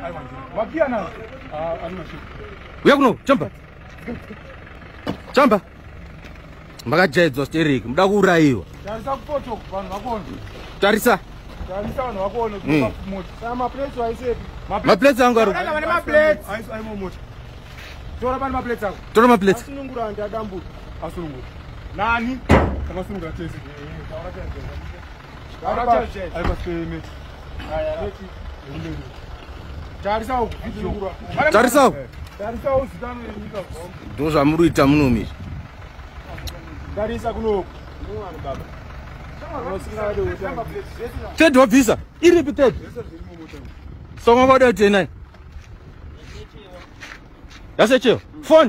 uya kuno chamba chamba makajaidzwa stereki muda kuurayiwa tarisa mapleti angu ari tora mapleti tarisawo ndo zvamurikuita munomiri tedi wabvisa iripi tedi songa kwada kuti enai yasechewa foni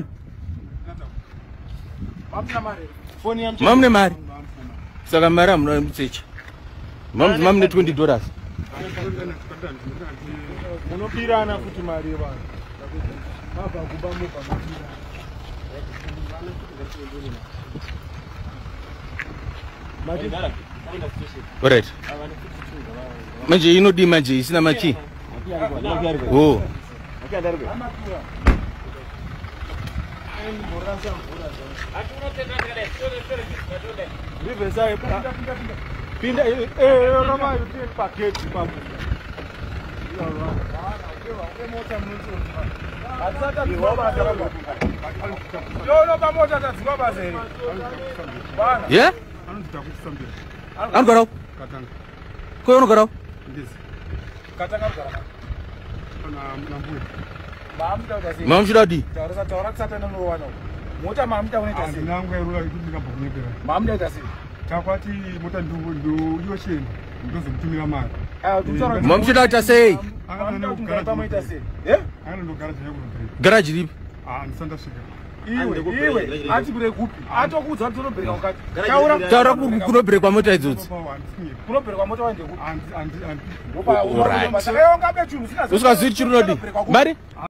mamune mari saka mari hamuna musecha mamune $20 munopirana kuti mari yevanhu mabva kubamuka alright manje inodi manje isina machi oh pinda roma yote paketi papo yeah angarau ko angarau mam sudah di mam sudah tasei garage lip iwe ati kurekupi atokudza kuti unobreka ukati taura kunobrekwa mota idzodzi kunobrekwa mota waende kupi usikazviri chiri unodi mari